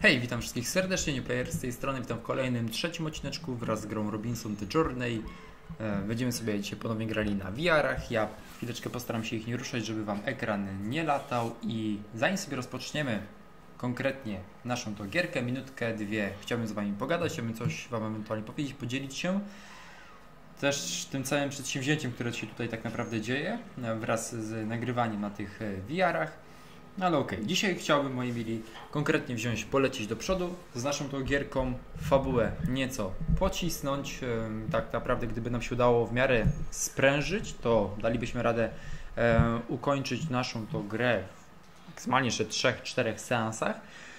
Hej, witam wszystkich serdecznie, NewPlayer z tej strony, witam w kolejnym trzecim odcineczku wraz z grą Robinson The Journey. Będziemy sobie dzisiaj ponownie grali na VR-ach, ja chwileczkę postaram się ich nie ruszać, żeby Wam ekran nie latał i zanim sobie rozpoczniemy konkretnie naszą tą gierkę, minutkę, dwie, chciałbym z Wami pogadać, chciałbym coś Wam ewentualnie powiedzieć, podzielić się też tym całym przedsięwzięciem, które się tutaj tak naprawdę dzieje wraz z nagrywaniem na tych VR-ach. No ale okej, dzisiaj chciałbym, moi mili, konkretnie polecieć do przodu z naszą tą gierką, fabułę nieco pocisnąć. Tak naprawdę, gdyby nam się udało w miarę sprężyć, to dalibyśmy radę ukończyć naszą tą grę w maksymalnie jeszcze 3-4 seansach.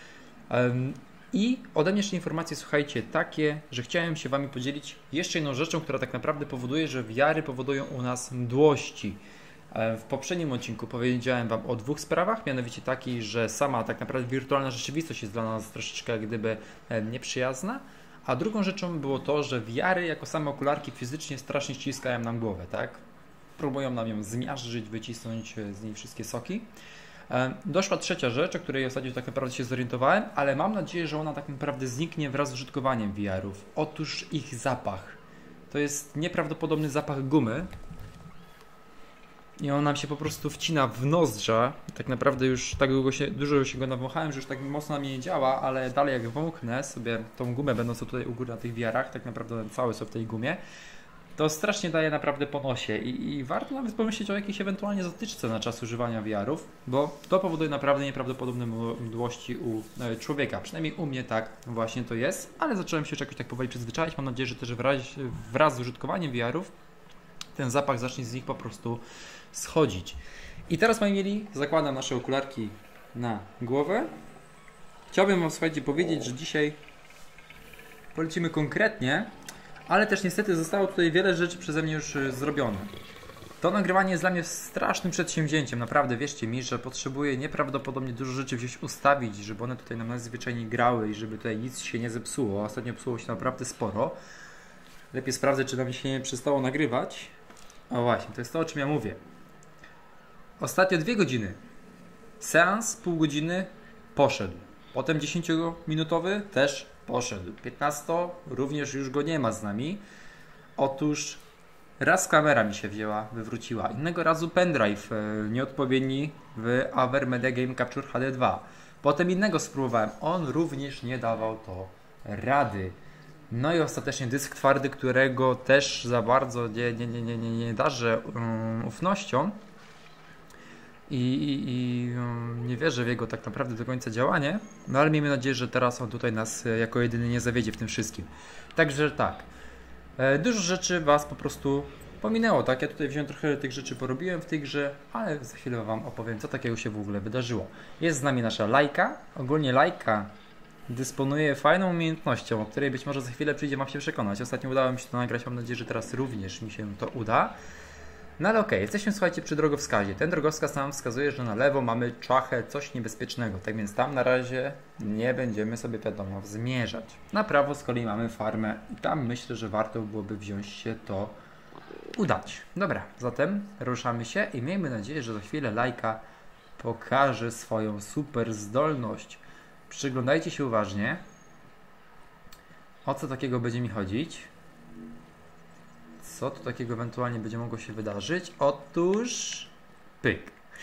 I ode mnie jeszcze informacje, słuchajcie, takie, że chciałem się Wami podzielić jeszcze jedną rzeczą, która tak naprawdę powoduje, że VR-y powodują u nas mdłości. W poprzednim odcinku powiedziałem Wam o dwóch sprawach, mianowicie takiej, że sama tak naprawdę wirtualna rzeczywistość jest dla nas troszeczkę jak gdyby nieprzyjazna, a drugą rzeczą było to, że VR-y jako same okularki fizycznie strasznie ściskają nam głowę, tak? Próbują nam ją zmiażdżyć, wycisnąć z niej wszystkie soki. Doszła trzecia rzecz, o której ostatnio tak naprawdę się zorientowałem, ale mam nadzieję, że ona tak naprawdę zniknie wraz z użytkowaniem VR-ów. Otóż ich zapach. To jest nieprawdopodobny zapach gumy. I on nam się po prostu wcina w nozdrza. Tak naprawdę już tak dużo się go nawąchałem, że już tak mocno na mnie nie działa, ale dalej jak wąchnę sobie tą gumę, będąc tutaj u góry na tych VR-ach, tak naprawdę cały są w tej gumie, to strasznie daje naprawdę po nosie i warto nawet pomyśleć o jakiejś ewentualnie zatyczce na czas używania VR-ów, bo to powoduje naprawdę nieprawdopodobne mdłości u człowieka. Przynajmniej u mnie tak właśnie to jest, ale zacząłem się już jakoś tak powoli przyzwyczaić. Mam nadzieję, że też wraz z użytkowaniem VR-ów ten zapach zacznie z nich po prostu schodzić. I teraz, moi mieli, zakładam nasze okularki na głowę. Chciałbym Wam, słuchajcie, powiedzieć, że dzisiaj polecimy konkretnie, ale też niestety zostało tutaj wiele rzeczy przeze mnie już zrobione. To nagrywanie jest dla mnie strasznym przedsięwzięciem, naprawdę, wierzcie mi, że potrzebuję nieprawdopodobnie dużo rzeczy wziąć, ustawić, żeby one tutaj nam najzwyczajniej grały i żeby tutaj nic się nie zepsuło. Ostatnio psuło się naprawdę sporo. Lepiej sprawdzę, czy nam się nie przestało nagrywać. O właśnie, to jest to, o czym ja mówię. Ostatnio 2 godziny. Seans, pół godziny poszedł. Potem 10-minutowy też poszedł. 15 również już go nie ma z nami. Otóż raz kamera mi się wywróciła. Innego razu pendrive nieodpowiedni w Avermedia Game Capture HD 2. Potem innego spróbowałem. On również nie dawał to rady. No i ostatecznie dysk twardy, którego też za bardzo nie darzę ufnością i nie wierzę w jego tak naprawdę do końca działanie, no ale miejmy nadzieję, że teraz on tutaj nas jako jedyny nie zawiedzie w tym wszystkim. Także tak, dużo rzeczy Was po prostu pominęło, tak? Ja tutaj wziąłem trochę tych rzeczy, porobiłem w tej grze, ale za chwilę Wam opowiem, co takiego się w ogóle wydarzyło. Jest z nami nasza Lajka, ogólnie Lajka dysponuje fajną umiejętnością, o której być może za chwilę przyjdzie Wam się przekonać. Ostatnio udało mi się to nagrać, mam nadzieję, że teraz również mi się to uda. No ale okej, jesteśmy, słuchajcie, przy drogowskazie. Ten drogowskaz nam wskazuje, że na lewo mamy czachę, coś niebezpiecznego. Tak więc tam na razie nie będziemy sobie, wiadomo, zmierzać. Na prawo z kolei mamy farmę i tam myślę, że warto byłoby wziąć się to udać. Dobra, zatem ruszamy się i miejmy nadzieję, że za chwilę Lajka pokaże swoją super zdolność. Przyglądajcie się uważnie. O co takiego będzie mi chodzić? Co tu takiego ewentualnie będzie mogło się wydarzyć? Otóż... pyk.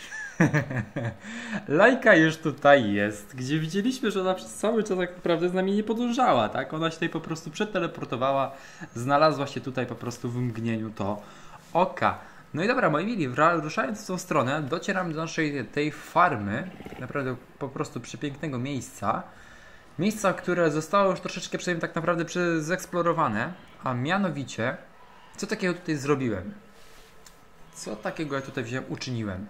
Lajka już tutaj jest, gdzie widzieliśmy, że ona przez cały czas tak naprawdę z nami nie podążała, tak? Ona się tutaj po prostu przeteleportowała, znalazła się tutaj po prostu w mgnieniu to oka. No i dobra, moi mili, ruszając w tą stronę, docieram do naszej tej farmy, naprawdę po prostu przepięknego miejsca. Miejsca, które zostało już troszeczkę przynajmniej tak naprawdę zeksplorowane, a mianowicie, co takiego tutaj zrobiłem? Co takiego ja tutaj uczyniłem?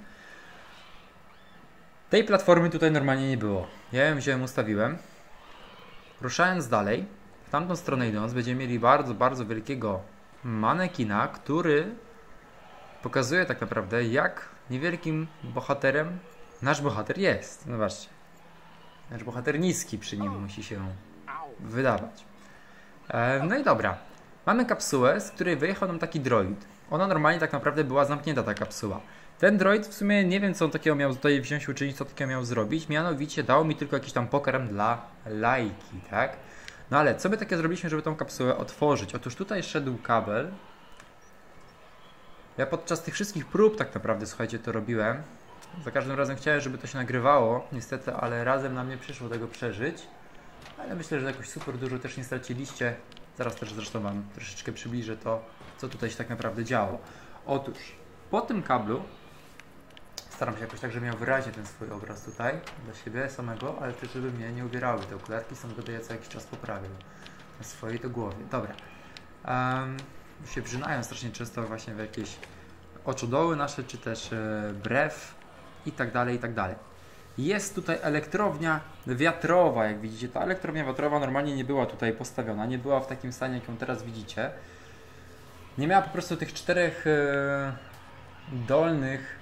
Tej platformy tutaj normalnie nie było. Ja ją wziąłem, ustawiłem. Ruszając dalej, w tamtą stronę idąc, będziemy mieli bardzo, bardzo wielkiego manekina, który pokazuje tak naprawdę, jak niewielkim bohaterem nasz bohater jest. Zobaczcie. Nasz bohater niski przy nim musi się wydawać. No i dobra. Mamy kapsułę, z której wyjechał nam taki droid. Ona normalnie tak naprawdę była zamknięta, ta kapsuła. Ten droid w sumie nie wiem, co on takiego miał tutaj wziąć, uczynić, co takiego miał zrobić. Mianowicie dał mi tylko jakiś tam pokarm dla Laiki, tak? No ale co by takie zrobiliśmy, żeby tą kapsułę otworzyć? Otóż tutaj szedł kabel. Ja podczas tych wszystkich prób tak naprawdę, słuchajcie, to robiłem. Za każdym razem chciałem, żeby to się nagrywało, niestety, ale razem nam nie przyszło tego przeżyć. Ale myślę, że jakoś super dużo też nie straciliście. Zaraz też zresztą wam troszeczkę przybliżę to, co tutaj się tak naprawdę działo. Otóż, po tym kablu staram się jakoś tak, żeby miał wyraźnie ten swój obraz tutaj, dla siebie samego, ale też żeby mnie nie ubierały te okularki, są go ja co jakiś czas poprawiam na swojej to głowie. Dobra. Się wrzynają strasznie często właśnie w jakieś oczodoły nasze, czy też brew i tak dalej, i tak dalej. Jest tutaj elektrownia wiatrowa, jak widzicie. Ta elektrownia wiatrowa normalnie nie była tutaj postawiona, nie była w takim stanie, jak ją teraz widzicie. Nie miała po prostu tych 4 dolnych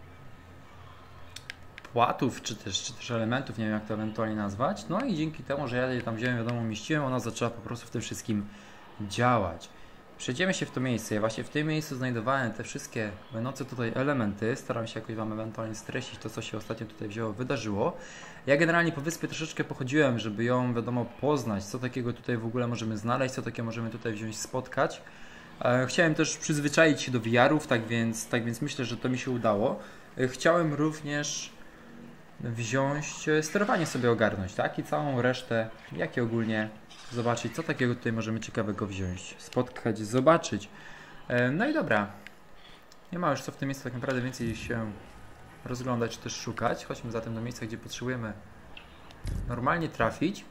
płatów, czy też elementów, nie wiem jak to ewentualnie nazwać. No i dzięki temu, że ja je tam wziąłem, wiadomo, umieściłem, ona zaczęła po prostu w tym wszystkim działać. Przejdziemy się w to miejsce. Ja właśnie w tym miejscu znajdowałem te wszystkie będące tutaj elementy. Staram się jakoś wam ewentualnie streścić to, co się ostatnio tutaj wydarzyło. Ja generalnie po wyspie troszeczkę pochodziłem, żeby ją, wiadomo, poznać, co takiego tutaj w ogóle możemy znaleźć, co takiego możemy tutaj wziąć, spotkać. Chciałem też przyzwyczaić się do VR-ów, tak więc myślę, że to mi się udało. Chciałem również wziąć sterowanie sobie ogarnąć, tak? I całą resztę, jak i ogólnie zobaczyć, co takiego tutaj możemy ciekawego wziąć, spotkać, zobaczyć. No i dobra. Nie ma już co w tym miejscu tak naprawdę więcej się rozglądać, czy też szukać. Chodźmy zatem do miejsca, gdzie potrzebujemy normalnie trafić.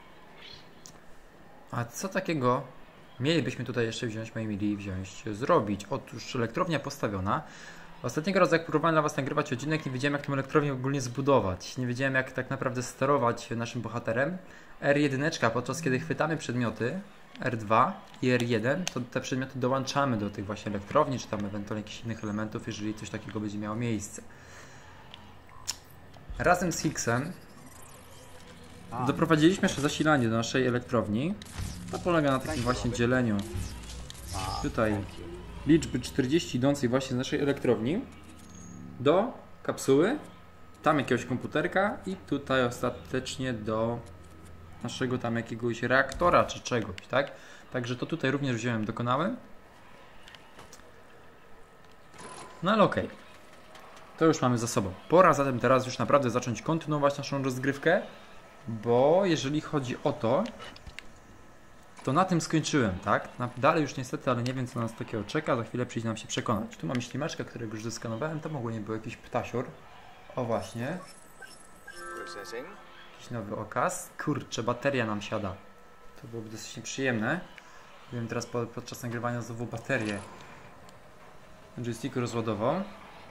A co takiego mielibyśmy tutaj jeszcze wziąć, zrobić? Otóż elektrownia postawiona. Ostatniego razu jak próbowałem dla was nagrywać odcinek, nie wiedziałem jak tę elektrownię ogólnie zbudować. Nie wiedziałem jak tak naprawdę sterować naszym bohaterem. R1, podczas kiedy chwytamy przedmioty R2 i R1, to te przedmioty dołączamy do tych właśnie elektrowni, czy tam ewentualnie jakichś innych elementów, jeżeli coś takiego będzie miało miejsce. Razem z Hicksem doprowadziliśmy jeszcze zasilanie do naszej elektrowni. To polega na takim właśnie dzieleniu tutaj liczby 40 idącej właśnie z naszej elektrowni do kapsuły, tam jakiegoś komputerka i tutaj ostatecznie do naszego tam jakiegoś reaktora czy czegoś, tak? Także to tutaj również wziąłem, dokonałem. No ale okej. To już mamy za sobą. Pora zatem teraz już naprawdę zacząć kontynuować naszą rozgrywkę, bo jeżeli chodzi o to, to na tym skończyłem, tak? Dalej już niestety, ale nie wiem co nas takiego czeka, za chwilę przyjdzie nam się przekonać. Tu mamy ślimaczka, którego już zeskanowałem, to mogło nie był jakiś ptasior. O właśnie. Jakiś nowy okaz. Kurczę, bateria nam siada. To byłoby dosyć nieprzyjemne. Wiem teraz podczas nagrywania znowu baterię joysticku rozładował.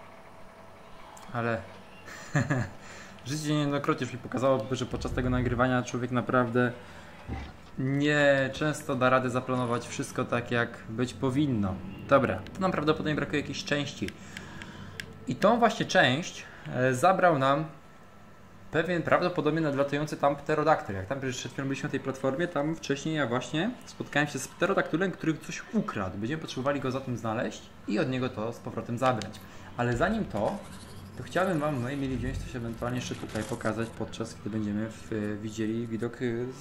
Ale życie niejednokrotnie już mi pokazało, że podczas tego nagrywania człowiek naprawdę nie często da radę zaplanować wszystko tak, jak być powinno. Dobra, tu nam prawdopodobnie brakuje jakiejś części. I tą właśnie część zabrał nam pewien prawdopodobnie nadlatujący tam pterodaktyl. Jak tam przed chwilą byliśmy na tej platformie, tam wcześniej ja właśnie spotkałem się z pterodaktylem, który coś ukradł. Będziemy potrzebowali go zatem znaleźć i od niego to z powrotem zabrać. Ale zanim to chciałbym wam, no i mieli wziąć coś ewentualnie jeszcze tutaj pokazać, podczas gdy będziemy widzieli widok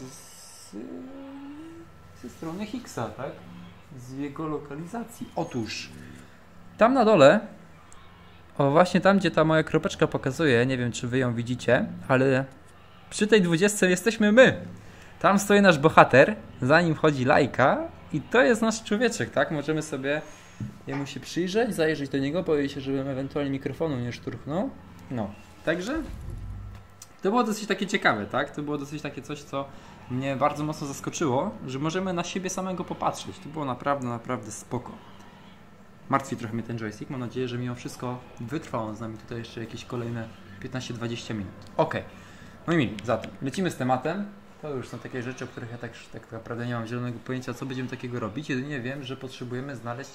ze strony Hicksa, tak? Z jego lokalizacji. Otóż tam na dole, o właśnie tam, gdzie ta moja kropeczka pokazuje, nie wiem czy wy ją widzicie, ale przy tej 20 jesteśmy my. Tam stoi nasz bohater, za nim chodzi Laika i to jest nasz człowieczek, tak? Możemy sobie jemu się przyjrzeć, zajrzeć do niego, boję się, żebym ewentualnie mikrofonu nie szturchnął. No, także to było dosyć takie ciekawe, tak? To było dosyć takie coś, co mnie bardzo mocno zaskoczyło, że możemy na siebie samego popatrzeć. To było naprawdę, naprawdę spoko. Martwi trochę mnie ten joystick. Mam nadzieję, że mimo wszystko wytrwa on z nami tutaj jeszcze jakieś kolejne 15-20 minut. Ok. No i mili, zatem lecimy z tematem. To już są takie rzeczy, o których ja tak naprawdę nie mam zielonego pojęcia, co będziemy takiego robić. Jedynie wiem, że potrzebujemy znaleźć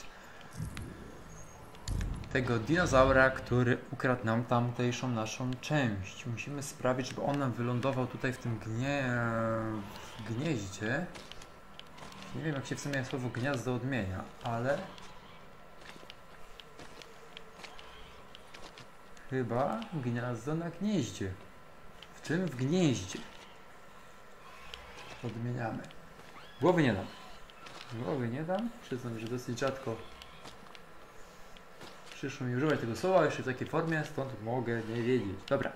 tego dinozaura, który ukradł nam tamtejszą naszą część. Musimy sprawić, żeby on nam wylądował tutaj w tym gnieździe. Nie wiem, jak się w sumie słowo gniazdo odmienia, ale... Chyba gniazdo na gnieździe. W czym? W gnieździe. Odmieniamy. Głowy nie dam. Głowy nie dam. Przyznam, że dosyć rzadko przyszło mi używać tego słowa jeszcze w takiej formie, stąd mogę nie wiedzieć. Dobra.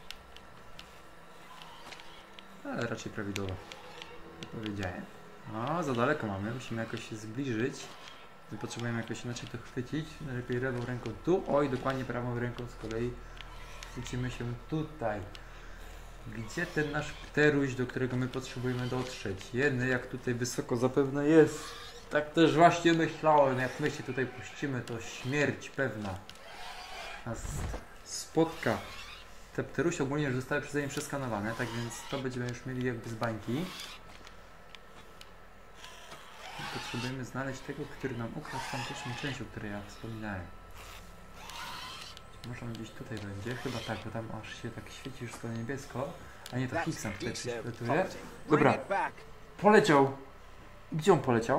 Ale raczej prawidłowo. Powiedziałem. No, za daleko mamy. Musimy jakoś się zbliżyć. Potrzebujemy jakoś inaczej to chwycić. Najlepiej lewą ręką tu. Oj, dokładnie prawą ręką z kolei chwycimy się tutaj. Gdzie ten nasz pteruś, do którego my potrzebujemy dotrzeć? Jedny, jak tutaj wysoko zapewne jest. Tak też właśnie myślałem. Jak my się tutaj puścimy, to śmierć pewna nas spotka. Te pterusie ogólnie już zostały przeze mnie przeskanowane, tak więc to będziemy już mieli jakby z bańki. Potrzebujemy znaleźć tego, który nam ukradł tamtejszą część, o której ja wspominałem. Może on gdzieś tutaj będzie? Chyba tak, bo tam aż się tak świeci wszystko niebiesko. A nie, to Hickson tutaj prześwituje. Dobra, poleciał. Gdzie on poleciał?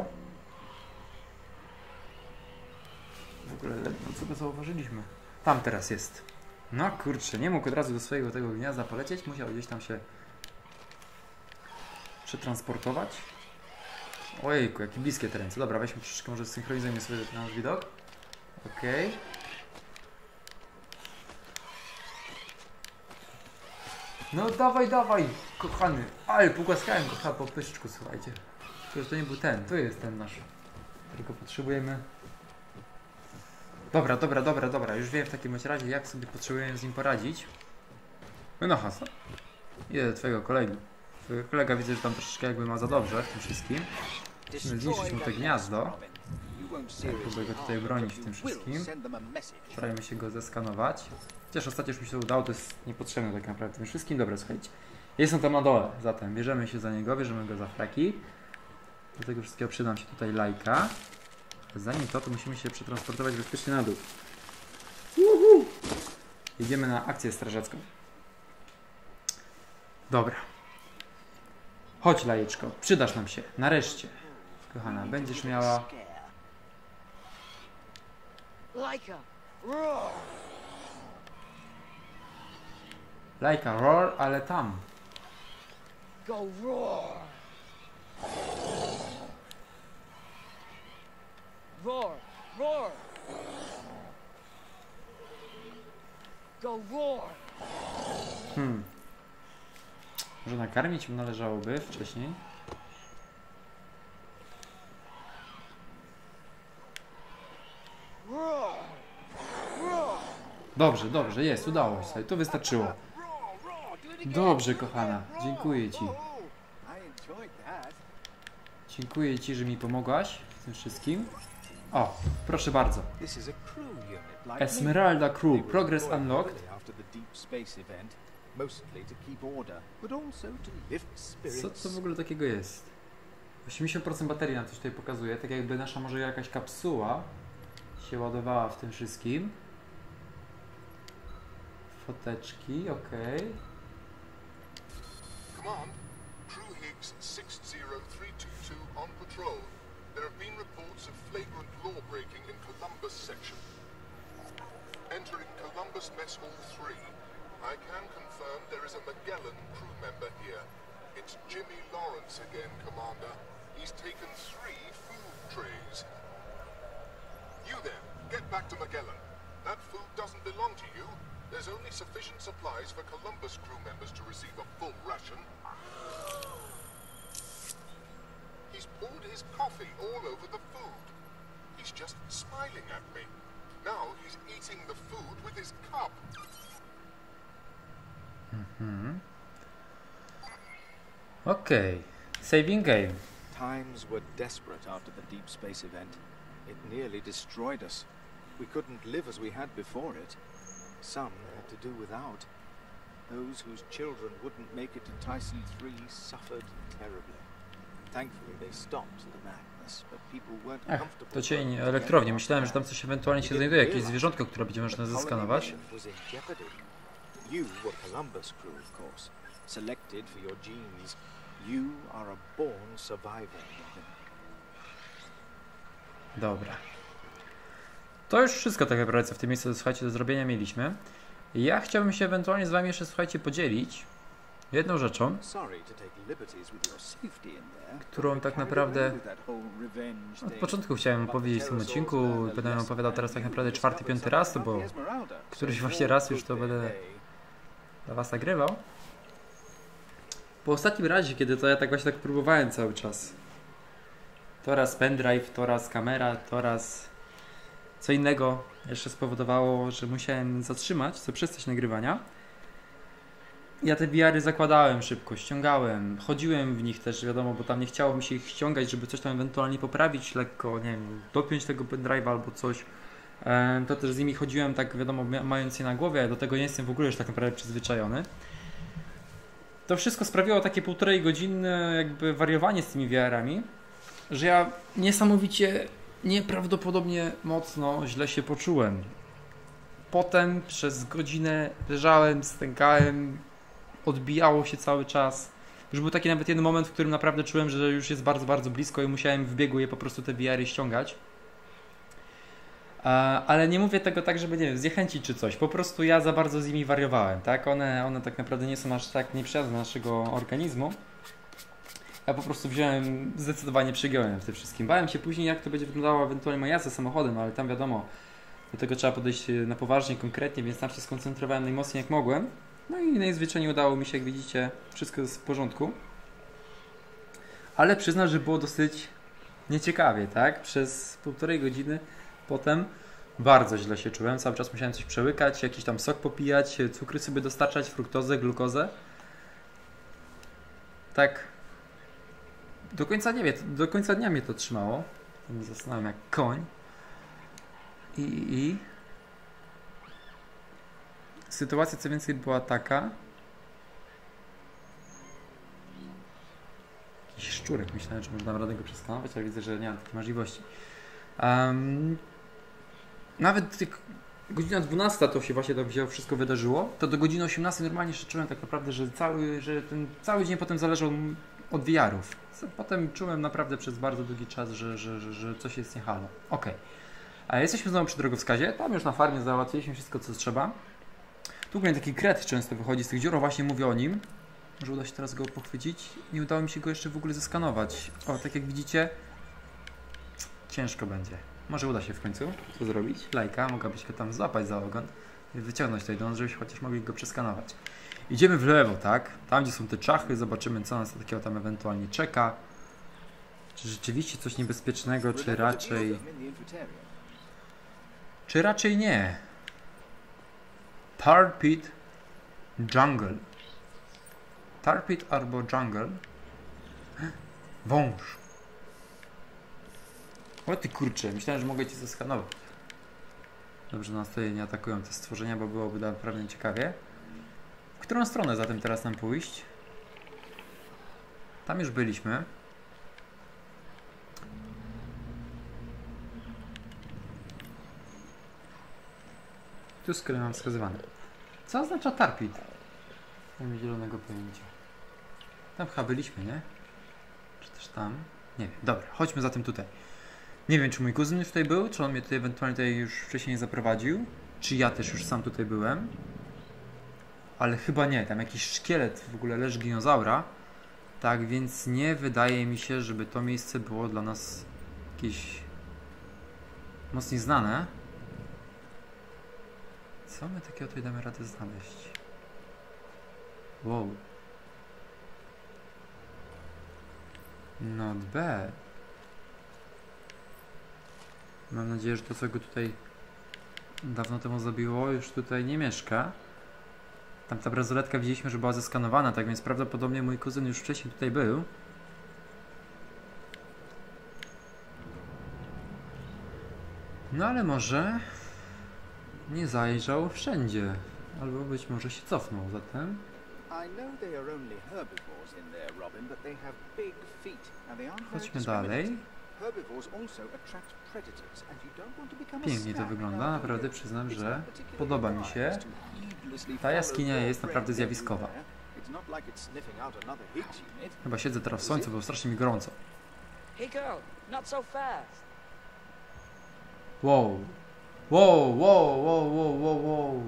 W ogóle ledwo co go zauważyliśmy. Tam teraz jest. No kurczę, nie mógł od razu do swojego tego gniazda polecieć. Musiał gdzieś tam się przetransportować. Ojejku, jakie bliskie te ręce. Dobra, weźmy troszeczkę, może zsynchronizujemy sobie ten nasz widok. Okej. No dawaj, dawaj, kochany. Ale pogłaskałem go po pyszczku, słuchajcie. Tylko, że to nie był ten, to jest ten nasz, którego potrzebujemy. Dobra, już wiem w takim razie, jak sobie potrzebujemy z nim poradzić. No Hasa, idę do twojego kolegi. Twojego kolega widzę, że tam troszeczkę jakby ma za dobrze w tym wszystkim. Musimy zniszczyć mu to gniazdo. Próbuję go tutaj bronić w tym wszystkim. Starajmy się go zeskanować. Chociaż ostatnio już mi się udało, to jest niepotrzebne tak naprawdę tym wszystkim. Dobra, słuchajcie. Jest on tam na dole, zatem bierzemy się za niego, bierzemy go za fraki. Do tego wszystkiego przyda nam się tutaj lajka. Zanim to musimy się przetransportować bezpiecznie na dół. Jedziemy na akcję strażacką. Dobra. Chodź, lajeczko, przydasz nam się. Nareszcie. Kochana, będziesz miała... Lajka, roar, ale tam. Go roar. Roar, roar. Go roar. Może nakarmić mu należałoby wcześniej. Roar. Roar. Dobrze, dobrze, jest, udało się. To wystarczyło. Dobrze, kochana, dziękuję Ci. Dziękuję Ci, że mi pomogłaś w tym wszystkim. O, proszę bardzo. Esmeralda Crew, Progress Unlocked. Co to w ogóle takiego jest? 80% baterii nam coś tutaj pokazuje, tak jakby nasza może jakaś kapsuła się ładowała w tym wszystkim. Foteczki, okej. Command, Crew Higgs 60322 on patrol. There have been reports of flagrant law breaking in Columbus section. Entering Columbus Mess Hall 3. I can confirm there is a Magellan crew member here. It's Jimmy Lawrence again, Commander. He's taken 3 food trays. You there, get back to Magellan. That food doesn't belong to you. There's only sufficient supplies for Columbus crew members to receive a full ration. He's poured his coffee all over the food. He's just smiling at me. Now he's eating the food with his cup. Okej. Saving game. Times were desperate after the deep space event. It nearly destroyed us. We couldn't live as we had before it. Some had to do without. Those whose children wouldn't make it to Tyson 3 suffered terribly. Thankfully they stopped the madness, but people weren't comfortable. To cień elektrowni. Myślałem, że tam coś ewentualnie się znajduje, jakieś zwierzątko, które będzie można zeskanować. You were Columbus crew, of course. Selected for your genes. You are a born survivor, Robin. Dobra. To już wszystko tak naprawdę, co w tym miejscu, słuchajcie, do zrobienia mieliśmy. Ja chciałbym się ewentualnie z wami jeszcze, słuchajcie, podzielić jedną rzeczą, którą tak naprawdę od początku chciałem opowiedzieć w tym odcinku. Będę opowiadał teraz tak naprawdę 4., 5. raz, bo któryś właśnie raz już to będę dla was nagrywał. Po ostatnim razie, kiedy to ja tak właśnie tak próbowałem cały czas. To raz pendrive, to raz kamera, to raz co innego jeszcze spowodowało, że musiałem zatrzymać, co przestać nagrywania. Ja te VR-y zakładałem szybko, ściągałem, chodziłem w nich też, wiadomo, bo tam nie chciało mi się ich ściągać, żeby coś tam ewentualnie poprawić lekko, nie wiem, dopiąć tego pendrive'a albo coś. To też z nimi chodziłem, tak wiadomo, mając je na głowie, a do tego nie jestem w ogóle już tak naprawdę przyzwyczajony. To wszystko sprawiło takie 1,5 godziny jakby wariowanie z tymi VR-ami, że ja niesamowicie, nieprawdopodobnie mocno źle się poczułem. Potem przez godzinę leżałem, stękałem, odbijało się cały czas. Już był taki nawet jeden moment, w którym naprawdę czułem, że już jest bardzo, bardzo blisko i musiałem w biegu je po prostu te VR-y ściągać. Ale nie mówię tego tak, żeby, nie wiem, zniechęcić czy coś. Po prostu ja za bardzo z nimi wariowałem, tak? One tak naprawdę nie są aż tak nieprzyjazne dla naszego organizmu. Ja po prostu wziąłem, zdecydowanie przegiąłem w tym wszystkim. Bałem się później, jak to będzie wyglądało ewentualnie moja jazda samochodem, ale tam wiadomo, do tego trzeba podejść na poważnie, konkretnie, więc tam się skoncentrowałem najmocniej jak mogłem. No i najzwyczajniej udało mi się, jak widzicie, wszystko jest w porządku. Ale przyznam, że było dosyć nieciekawie, tak? Przez 1,5 godziny potem bardzo źle się czułem. Cały czas musiałem coś przełykać, jakiś tam sok popijać, cukry sobie dostarczać, fruktozę, glukozę. Tak. Do końca dnia mnie to trzymało. Zasnąłem jak koń. I sytuacja co więcej była taka. Jakiś szczurek, myślałem, że można radę go przeskanować, ale widzę, że nie mam takiej możliwości. Nawet godzina 12 to się właśnie tam wszystko wydarzyło, to do godziny 18 normalnie jeszcze czułem tak naprawdę, że ten cały dzień potem zależał od VR-ów. Potem czułem naprawdę przez bardzo długi czas, że coś jest nie halo. Okej. A jesteśmy znowu przy drogowskazie, tam już na farmie załatwiliśmy wszystko co trzeba. Tu będzie taki kret często wychodzi z tych dziur, właśnie mówię o nim. Może uda się teraz go pochwycić. Nie udało mi się go jeszcze w ogóle zeskanować. O, tak jak widzicie, ciężko będzie. Może uda się w końcu to zrobić. Lajka, mogłabyś go tam złapać za ogon i wyciągnąć tutaj do nas, żebyśmy chociaż mogli go przeskanować. Idziemy w lewo, tak? Tam, gdzie są te czachy, zobaczymy, co nas takiego tam ewentualnie czeka. Czy rzeczywiście coś niebezpiecznego, czy raczej... Czy raczej nie? Tar Pit Jungle. Tar Pit albo Jungle. Wąż. O ty kurczę, myślałem, że mogę cię zeskanować. Dobrze, nas tutaj nie atakują te stworzenia, bo byłoby naprawdę ciekawie. W którą stronę zatem teraz nam pójść? Tam już byliśmy. Tu z kolei mam wskazywane. Co oznacza Tar Pit? Nie mam zielonego pojęcia. Tam chyba byliśmy, nie? Czy też tam? Nie wiem. Dobra, chodźmy zatem tutaj. Nie wiem, czy mój kuzyn już tutaj był, czy on mnie tutaj ewentualnie już wcześniej zaprowadził, czy ja też już sam tutaj byłem. Ale chyba nie, tam jakiś szkielet w ogóle leży dinozaura. Tak więc nie wydaje mi się, żeby to miejsce było dla nas jakieś mocniej znane. Co my takiego tutaj damy radę znaleźć? Wow. Not bad. Mam nadzieję, że to, co go tutaj dawno temu zabiło, już tutaj nie mieszka. Tam ta bransoletka widzieliśmy, że była zeskanowana, tak więc prawdopodobnie mój kuzyn już wcześniej tutaj był. No ale może nie zajrzał wszędzie. Albo być może się cofnął zatem. Chodźmy dalej. Pięknie to wygląda, naprawdę przyznam, że podoba mi się. Ta jaskinia jest naprawdę zjawiskowa. Chyba siedzę teraz w słońcu, bo strasznie mi gorąco. Wow. Wow, wow, wow, wow, wow, wow.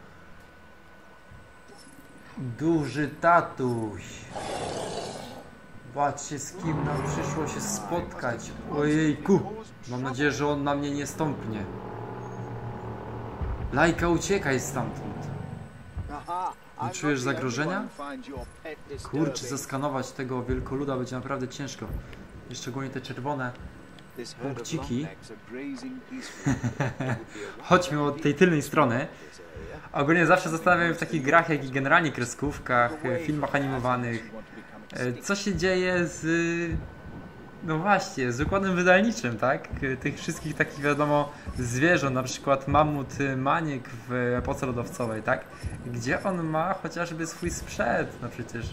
Duży tatuś. Patrzcie, z kim nam przyszło się spotkać. Ojejku. Mam nadzieję, że on na mnie nie stąpnie. Lajka, uciekaj stamtąd. Nie czujesz zagrożenia? Kurczę, zaskanować tego wielkoluda będzie naprawdę ciężko. I szczególnie te czerwone punkciki. Chodźmy od tej tylnej strony. Ogólnie zawsze zastanawiam się w takich grach, jak i generalnie kreskówkach, filmach animowanych, co się dzieje z... No właśnie, z układem wydalniczym, tak? Tych wszystkich takich, wiadomo, zwierząt, na przykład mamut maniek w epoce lodowcowej, tak? Gdzie on ma chociażby swój sprzęt? No przecież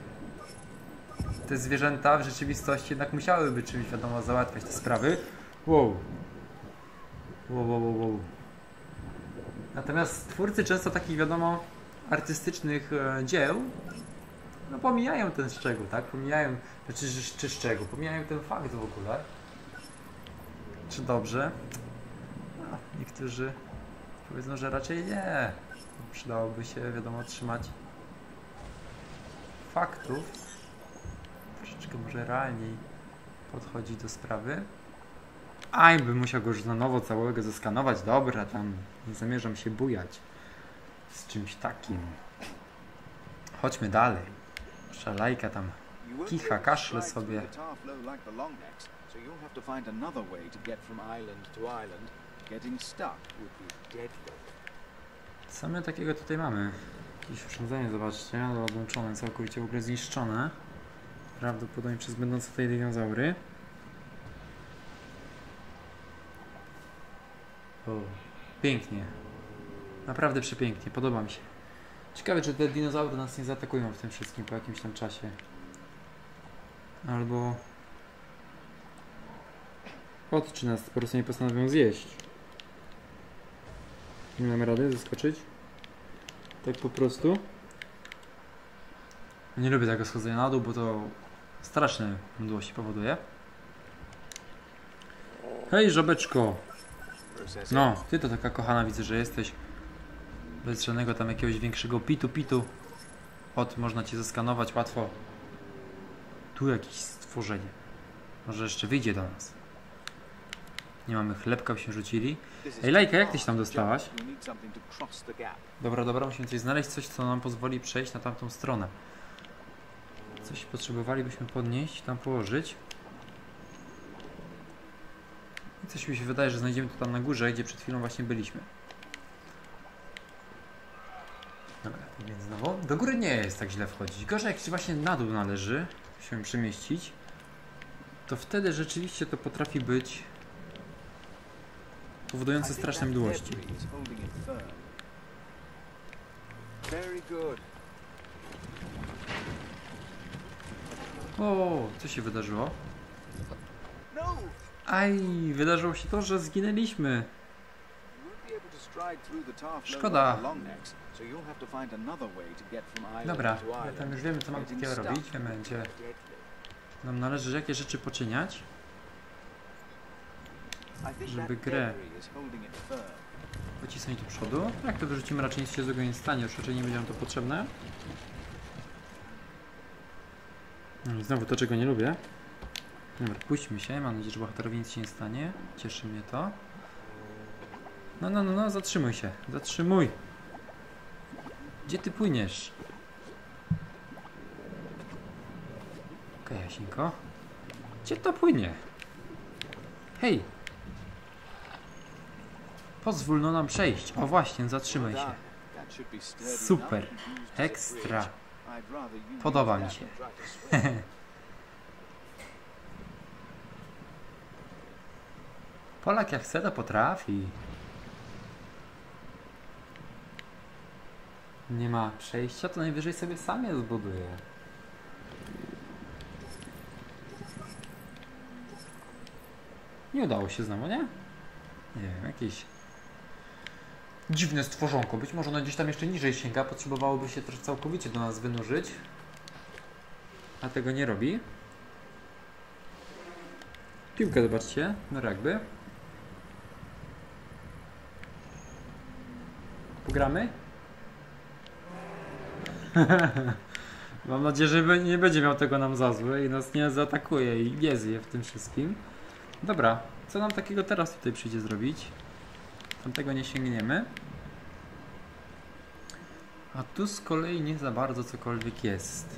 te zwierzęta w rzeczywistości jednak musiałyby czymś, wiadomo, załatwiać te sprawy. Wow. Wow, wow, wow, wow. Natomiast twórcy często takich, wiadomo, artystycznych dzieł, no pomijają ten szczegół, tak? Pomijają, czy szczegół, pomijają ten fakt w ogóle. Czy dobrze? No, niektórzy powiedzą, że raczej nie. Przydałoby się, wiadomo, trzymać faktów. Troszeczkę może realniej podchodzić do sprawy. Aj, bym musiał go już na nowo całego zeskanować. Dobra, tam nie zamierzam się bujać z czymś takim. Chodźmy dalej. Szalajka tam kicha, kaszle sobie. Co my takiego tutaj mamy? Jakieś urządzenie, zobaczcie, odłączone, całkowicie w ogóle zniszczone. Prawdopodobnie przez będące tutaj dinozaury. O, pięknie. Naprawdę przepięknie, podoba mi się. Ciekawe, czy te dinozaury nas nie zaatakują w tym wszystkim po jakimś tam czasie. Albo... czy nas po prostu nie postanowią zjeść. Nie mamy rady zaskoczyć? Tak po prostu? Nie lubię tego schodzenia na dół, bo to straszne mdłości powoduje. Hej, żabeczko! No, ty to taka kochana, widzę, że jesteś. Bez żadnego tam jakiegoś większego pitu. Można cię zeskanować łatwo. Tu jakieś stworzenie. Może jeszcze wyjdzie do nas. Nie mamy chlebka, byśmy rzucili. Ej, Lajka, jak ty się tam dostałaś? Dobra, musimy coś znaleźć, coś, co nam pozwoli przejść na tamtą stronę. Coś potrzebowalibyśmy podnieść, tam położyć. I coś mi się wydaje, że znajdziemy to tam na górze, gdzie przed chwilą właśnie byliśmy. Dobra, więc znowu. Do góry nie jest tak źle wchodzić. Gorzej, jak się właśnie na dół należy się przemieścić, to wtedy rzeczywiście to potrafi być powodujące straszne mdłości. O, co się wydarzyło? Aj, wydarzyło się to, że zginęliśmy. Szkoda. Dobra, tam już wiemy, co mamy takiego robić. Wiemy, gdzie nam należy jakie rzeczy poczyniać, żeby grę pocisnąć do przodu. Jak to wyrzucimy, raczej nic się złego nie stanie, już raczej nie będzie nam to potrzebne. No i znowu to, czego nie lubię. Dobra, puśćmy się, mam nadzieję, że bohaterowi nic się nie stanie. Cieszy mnie to. No, zatrzymuj się, zatrzymuj. Gdzie ty płyniesz? Okej, Jasinko. Gdzie to płynie? Hej! Pozwól no nam przejść. O właśnie, zatrzymaj się. Super. Ekstra. Podoba mi się. Polak jak chce, to potrafi. Nie ma przejścia, to najwyżej sobie sam je zbuduje. Nie udało się znowu, nie? Nie wiem, jakieś dziwne stworzonko. Być może ono gdzieś tam jeszcze niżej sięga. Potrzebowałoby się też całkowicie do nas wynurzyć. A tego nie robi. Piłkę zobaczcie, no jakby. pogramy? Mam nadzieję, że nie będzie miał tego nam za złe i nas nie zaatakuje i nie zje w tym wszystkim. Dobra, co nam takiego teraz tutaj przyjdzie zrobić? Tamtego nie sięgniemy. A tu z kolei nie za bardzo cokolwiek jest.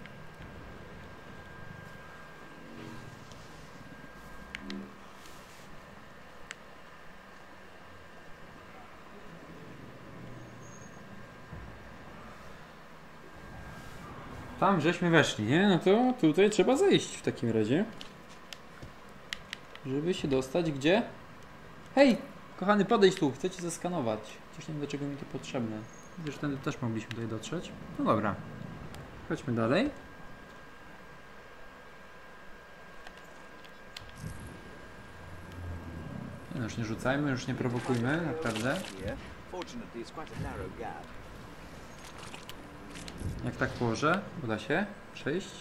Tam żeśmy weszli, nie? No to tutaj trzeba zejść w takim razie. Żeby się dostać gdzie? Hej! Kochany, podejdź tu, chcę cię zeskanować. Coś nie wiem, do czego mi to potrzebne. Widzę, że tędy też mogliśmy tutaj dotrzeć. No dobra. Chodźmy dalej. No już nie rzucajmy, już nie prowokujmy, naprawdę. Jak tak położę, uda się przejść?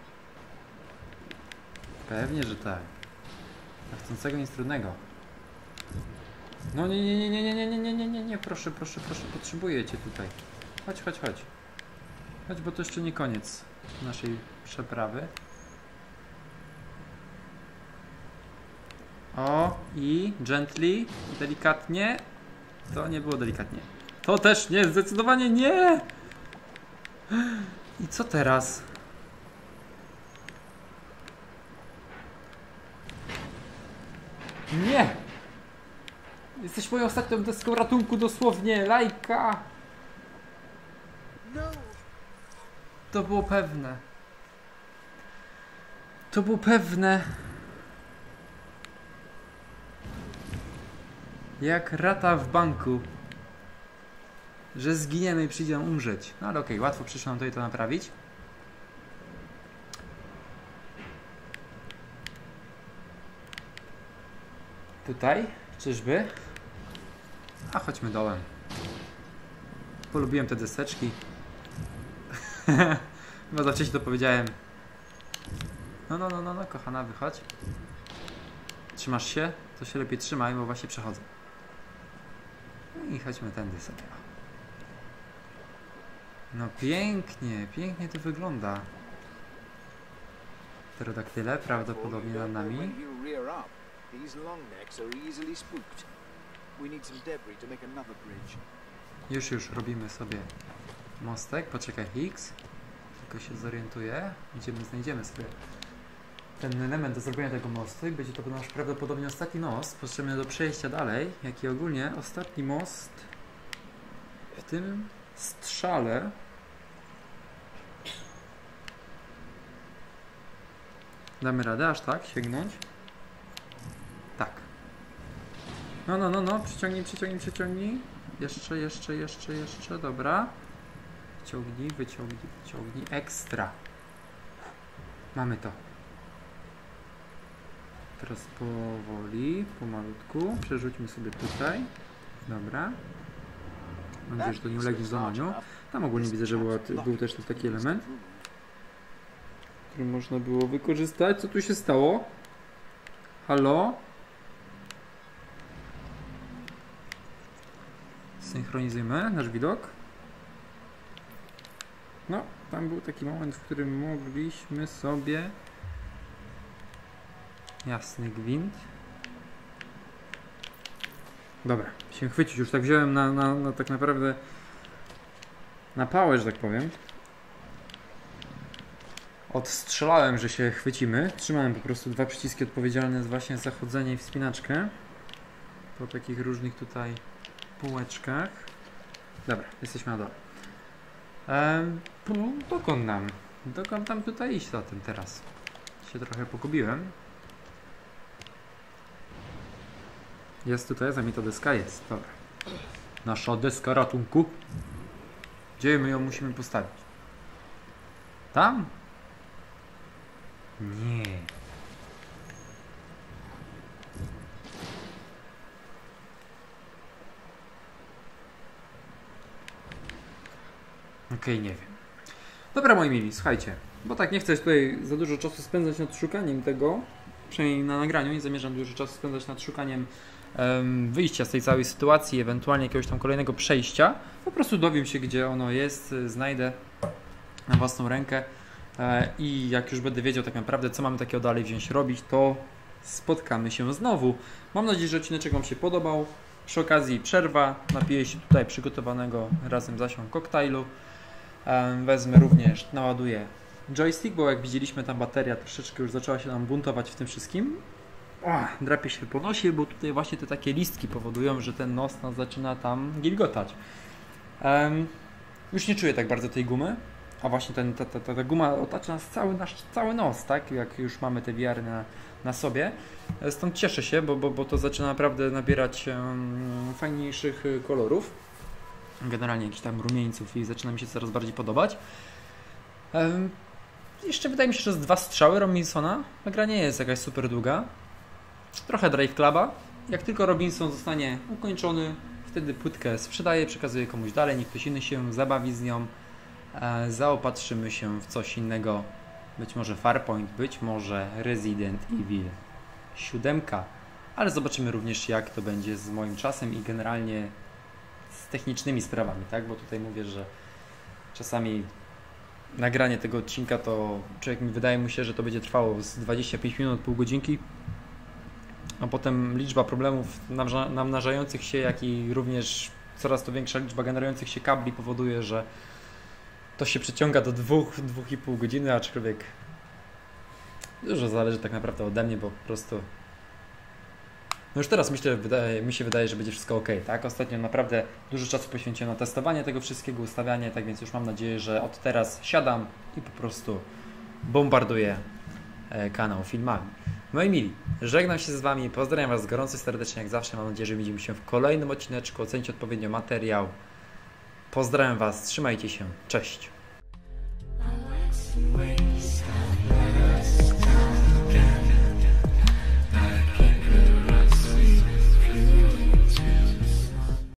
Pewnie, że tak. A chcącego nic trudnego. No nie, proszę, potrzebuję cię tutaj. Chodź. Chodź, bo to jeszcze nie koniec naszej przeprawy. O, i gently, delikatnie. To nie było delikatnie. To też nie, zdecydowanie nie! I co teraz? Nie! Jesteś moją ostatnią deską ratunku, dosłownie, lajka! To było pewne. To było pewne. Jak rata w banku. Że zginiemy i przyjdzie nam umrzeć. No ale okej, łatwo przyszło nam tutaj to naprawić. Tutaj? Czyżby? A chodźmy dołem. Polubiłem te deseczki. Chyba za wcześnie to powiedziałem. No, kochana, wychodź. Trzymasz się? To się lepiej trzymaj, bo właśnie przechodzę. No i chodźmy tędy sobie. No pięknie, pięknie to wygląda. Pterodaktyle prawdopodobnie nad nami. Już robimy sobie mostek. Poczekaj, Higgs. Tylko się zorientuję. Gdzie my znajdziemy sobie ten element do zrobienia tego mostu. Będzie to nasz prawdopodobnie ostatni most potrzebny do przejścia dalej, jak i ogólnie ostatni most w tym strzale. Damy radę aż tak sięgnąć? Tak. No. Przyciągnij. Jeszcze. Dobra. Wyciągnij. Ekstra. Mamy to. Teraz powoli, pomalutku. Przerzućmy sobie tutaj. Dobra. Mam nadzieję, że to nie ulegnie złamaniu. Tam ogólnie widzę, że był też taki element, który można było wykorzystać. Co tu się stało? Halo? Synchronizujmy nasz widok. No, tam był taki moment, w którym mogliśmy sobie... Jasny gwint. Dobra, się chwycić. Już tak wziąłem na tak naprawdę na pałę, że tak powiem. Odstrzelałem, że się chwycimy. Trzymałem po prostu dwa przyciski odpowiedzialne właśnie za chodzenie i wspinaczkę. Po takich różnych tutaj półeczkach. Dobra, jesteśmy na dole. Dokąd nam tutaj iść za tym teraz? Się trochę pogubiłem. Jest tutaj, za mi to deska jest. Dobra. Nasza deska ratunku. Gdzie my ją musimy postawić? Tam? Nie. Okej, nie wiem. Dobra, moi mili, słuchajcie. Bo tak nie chcę tutaj za dużo czasu spędzać nad szukaniem tego. Przynajmniej na nagraniu. Nie zamierzam dużo czasu spędzać nad szukaniem wyjścia z tej całej sytuacji, ewentualnie jakiegoś tam kolejnego przejścia, po prostu dowiem się, gdzie ono jest, znajdę na własną rękę i jak już będę wiedział tak naprawdę, co mamy takiego dalej wziąć robić, to spotkamy się znowu. Mam nadzieję, że odcineczek Wam się podobał. Przy okazji przerwa, napiję się tutaj przygotowanego razem z Asią koktajlu. Wezmę również, naładuję joystick, bo jak widzieliśmy, ta bateria troszeczkę już zaczęła się nam buntować w tym wszystkim. Drapie się po nosie, bo tutaj właśnie te takie listki powodują, że ten nos nas zaczyna tam gilgotać. Już nie czuję tak bardzo tej gumy, a właśnie ta guma otacza nas cały nos, tak? Jak już mamy te VR na sobie. Stąd cieszę się, bo to zaczyna naprawdę nabierać fajniejszych kolorów. Generalnie jakichś tam rumieńców i zaczyna mi się coraz bardziej podobać. Jeszcze wydaje mi się, że z 2 strzały Robinsona. Gra nie jest jakaś super długa. Trochę Drive Cluba. Jak tylko Robinson zostanie ukończony, wtedy płytkę sprzedaję, przekazuję komuś dalej, niech ktoś inny się zabawi z nią. Zaopatrzymy się w coś innego. Być może Farpoint, być może Resident Evil 7. Ale zobaczymy również, jak to będzie z moim czasem i generalnie z technicznymi sprawami, tak? Bo tutaj mówię, że czasami nagranie tego odcinka to wydaje mu się, że to będzie trwało z 25 minut, pół godzinki, a potem liczba problemów namnażających się, jak i również coraz to większa liczba generujących się kabli powoduje, że to się przeciąga do 2-2,5 godziny, aczkolwiek dużo zależy tak naprawdę ode mnie, bo po prostu no już teraz mi się wydaje, że będzie wszystko ok, tak? Ostatnio naprawdę dużo czasu poświęciłem na testowanie tego wszystkiego, ustawianie, tak więc już mam nadzieję, że od teraz siadam i po prostu bombarduję kanał filmami. Moi mili, żegnam się z Wami, pozdrawiam Was gorąco serdecznie jak zawsze, mam nadzieję, że widzimy się w kolejnym odcineczku, ocencie odpowiednio materiał. Pozdrawiam Was, trzymajcie się, cześć!